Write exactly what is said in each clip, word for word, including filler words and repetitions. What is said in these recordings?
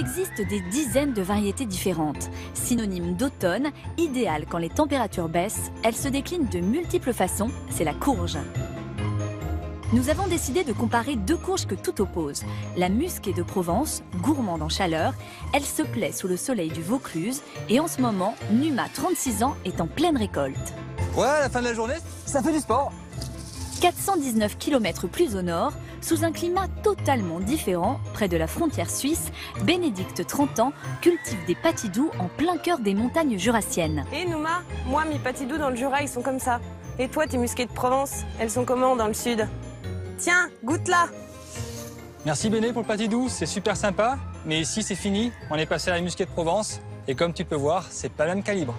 existe des dizaines de variétés différentes. Synonyme d'automne, idéale quand les températures baissent, elle se décline de multiples façons, c'est la courge. Nous avons décidé de comparer deux courges que tout oppose. La musquée de Provence, gourmande en chaleur, elle se plaît sous le soleil du Vaucluse et en ce moment, Numa, trente-six ans, est en pleine récolte. Ouais, à la fin de la journée, ça fait du sport. quatre cent dix-neuf kilomètres plus au nord, sous un climat totalement différent, près de la frontière suisse, Bénédicte, trente ans, cultive des patidous en plein cœur des montagnes jurassiennes. Et Nouma, moi mes patidous dans le Jura, ils sont comme ça. Et toi, tes musquées de Provence, elles sont comment dans le sud? Tiens, goûte-la. Merci Béné pour le patidou, c'est super sympa. Mais ici, c'est fini. On est passé à la musquée de Provence. Et comme tu peux voir, c'est pas le même calibre.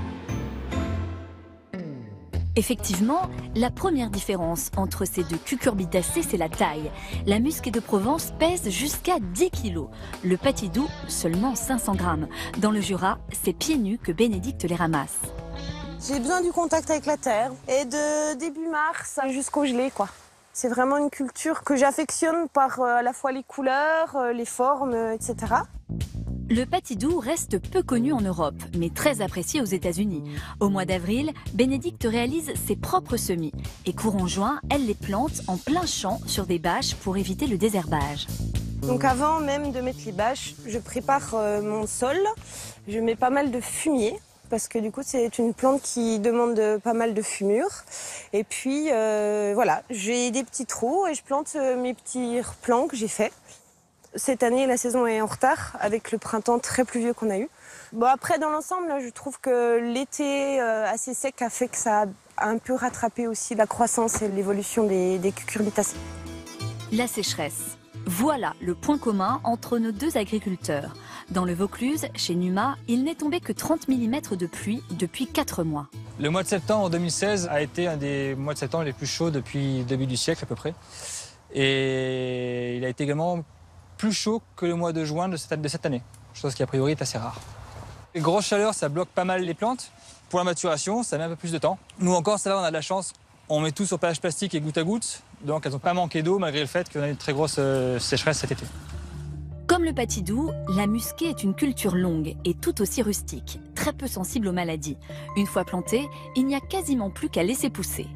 Effectivement, la première différence entre ces deux cucurbitacées, c'est la taille. La musquée de Provence pèse jusqu'à dix kilos. Le patidou, seulement cinq cents grammes. Dans le Jura, c'est pieds nus que Bénédicte les ramasse. J'ai besoin du contact avec la terre. Et de début mars jusqu'au gelé, quoi. C'est vraiment une culture que j'affectionne par euh, à la fois les couleurs, euh, les formes, euh, et cetera. Le patidou reste peu connu en Europe, mais très apprécié aux États-Unis. Au mois d'avril, Bénédicte réalise ses propres semis. Et courant juin, elle les plante en plein champ sur des bâches pour éviter le désherbage. Donc avant même de mettre les bâches, je prépare euh, mon sol. Je mets pas mal de fumier. Parce que du coup, c'est une plante qui demande pas mal de fumure. Et puis, euh, voilà, j'ai des petits trous et je plante mes petits plants que j'ai faits. Cette année, la saison est en retard avec le printemps très pluvieux qu'on a eu. Bon, après, dans l'ensemble, je trouve que l'été euh, assez sec a fait que ça a un peu rattrapé aussi la croissance et l'évolution des, des cucurbitacées. La sécheresse. Voilà le point commun entre nos deux agriculteurs. Dans le Vaucluse, chez Numa, il n'est tombé que trente millimètres de pluie depuis quatre mois. Le mois de septembre deux mille seize a été un des mois de septembre les plus chauds depuis le début du siècle à peu près. Et il a été également plus chaud que le mois de juin de cette, de cette année, chose qui a priori est assez rare. Les grosses chaleurs, ça bloque pas mal les plantes. Pour la maturation, ça met un peu plus de temps. Nous encore, ça va, on a de la chance. On met tout sur page plastique et goutte à goutte, donc elles n'ont pas manqué d'eau malgré le fait qu'on a eu une très grosse euh, sécheresse cet été. Comme le patidou, la musquée est une culture longue et tout aussi rustique, très peu sensible aux maladies. Une fois plantée, il n'y a quasiment plus qu'à laisser pousser.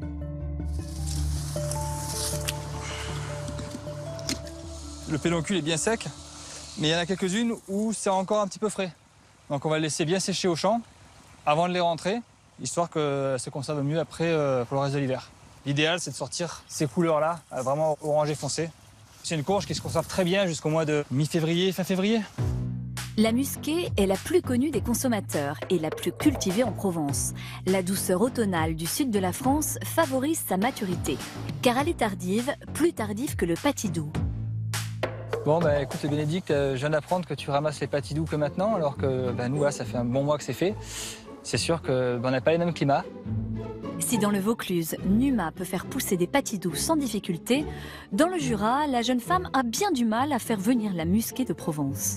Le pédoncule est bien sec, mais il y en a quelques-unes où c'est encore un petit peu frais. Donc on va le laisser bien sécher au champ avant de les rentrer, histoire qu'elles se conservent mieux après euh, pour le reste de l'hiver. L'idéal, c'est de sortir ces couleurs-là, vraiment orangé foncé. C'est une courge qui se conserve très bien jusqu'au mois de mi-février, fin février. La musquée est la plus connue des consommateurs et la plus cultivée en Provence. La douceur automnale du sud de la France favorise sa maturité, car elle est tardive, plus tardive que le patidou. Bon, bah écoute, Bénédicte, euh, je viens d'apprendre que tu ramasses les patidous que maintenant, alors que bah, nous, là, ça fait un bon mois que c'est fait. C'est sûr qu'on bah, n'a pas les mêmes climats. Si dans le Vaucluse, Numa peut faire pousser des patidous sans difficulté, dans le Jura, la jeune femme a bien du mal à faire venir la musquée de Provence.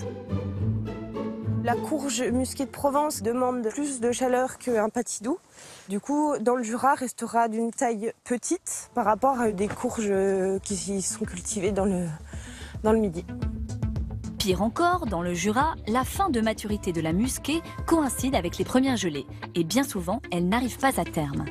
La courge musquée de Provence demande plus de chaleur qu'un patidou. Du coup, dans le Jura, restera d'une taille petite par rapport à des courges qui sont cultivées dans le, dans le Midi. Pire encore, dans le Jura, la fin de maturité de la musquée coïncide avec les premières gelées. Et bien souvent, elle n'arrive pas à terme.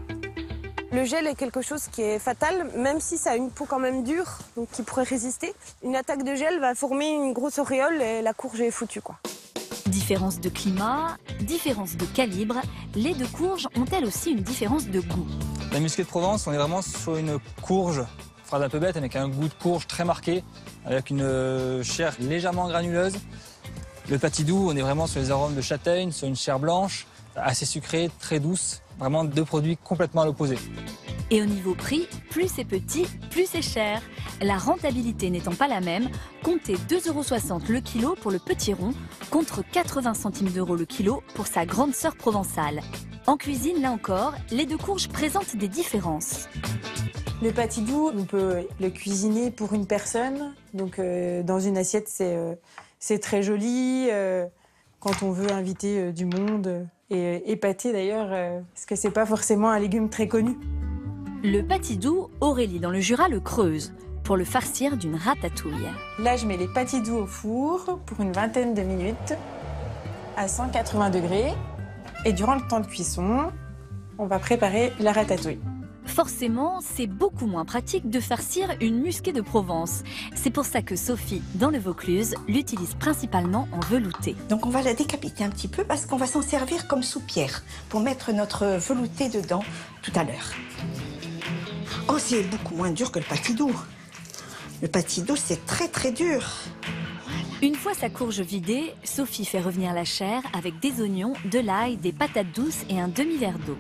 Le gel est quelque chose qui est fatal, même si ça a une peau quand même dure, donc qui pourrait résister. Une attaque de gel va former une grosse auréole et la courge est foutue, quoi. Différence de climat, différence de calibre, les deux courges ont elles aussi une différence de goût. La musquée de Provence, on est vraiment sur une courge, phrase un peu bête, avec un goût de courge très marqué, avec une chair légèrement granuleuse. Le patidou, on est vraiment sur les arômes de châtaigne, sur une chair blanche, assez sucrée, très douce. Vraiment deux produits complètement à l'opposé. Et au niveau prix, plus c'est petit, plus c'est cher. La rentabilité n'étant pas la même, comptez deux euros soixante le kilo pour le petit rond, contre quatre-vingts centimes d'euros le kilo pour sa grande sœur provençale. En cuisine, là encore, les deux courges présentent des différences. Le patidou, on peut le cuisiner pour une personne. Donc euh, dans une assiette, c'est euh, c'est très joli. Euh, quand on veut inviter euh, du monde... Et épaté d'ailleurs, euh, parce que c'est pas forcément un légume très connu. Le patidou, Aurélie dans le Jura le creuse. pour le farcir d'une ratatouille. Là, je mets les patidous au four pour une vingtaine de minutes à cent quatre-vingts degrés. Et durant le temps de cuisson, on va préparer la ratatouille. Forcément, c'est beaucoup moins pratique de farcir une musquée de Provence. C'est pour ça que Sophie, dans le Vaucluse, l'utilise principalement en velouté. Donc on va la décapiter un petit peu parce qu'on va s'en servir comme soupière pour mettre notre velouté dedans tout à l'heure. Oh, c'est beaucoup moins dur que le patidou. Le patidou, c'est très très dur. Une fois sa courge vidée, Sophie fait revenir la chair avec des oignons, de l'ail, des patates douces et un demi-verre d'eau.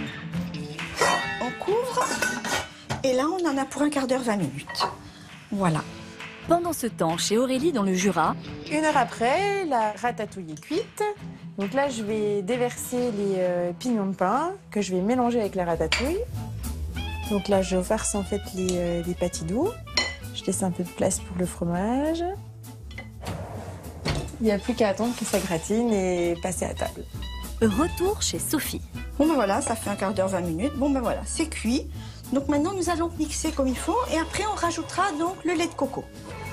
On couvre et là on en a pour un quart d'heure, vingt minutes. Voilà. Pendant ce temps, chez Aurélie dans le Jura, Une heure après, la ratatouille est cuite. Donc là, je vais déverser les euh, pignons de pain que je vais mélanger avec la ratatouille. Donc là, je farce en fait les, euh, les patidous. Je laisse un peu de place pour le fromage. Il n'y a plus qu'à attendre que ça gratine et passer à table. retour chez Sophie. Bon ben voilà, ça fait un quart d'heure, vingt minutes. Bon ben voilà, c'est cuit. Donc maintenant, nous allons mixer comme il faut et après, on rajoutera donc le lait de coco.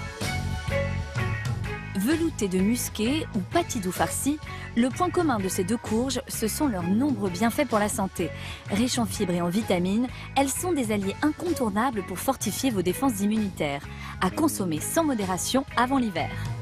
Velouté de musqué ou patidou farci, le point commun de ces deux courges, ce sont leurs nombreux bienfaits pour la santé. Riches en fibres et en vitamines, elles sont des alliés incontournables pour fortifier vos défenses immunitaires. À consommer sans modération avant l'hiver.